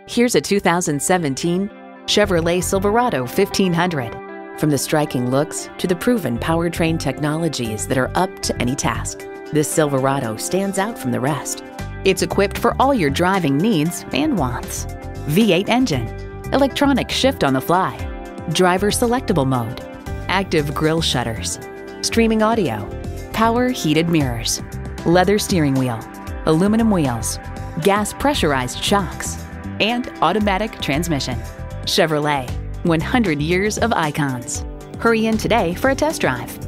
Here's a 2017 Chevrolet Silverado 1500. From the striking looks to the proven powertrain technologies that are up to any task, this Silverado stands out from the rest. It's equipped for all your driving needs and wants. V8 engine, electronic shift on the fly, driver selectable mode, active grille shutters, streaming audio, power heated mirrors, leather steering wheel, aluminum wheels, gas pressurized shocks, and automatic transmission. Chevrolet, 100 years of icons. Hurry in today for a test drive.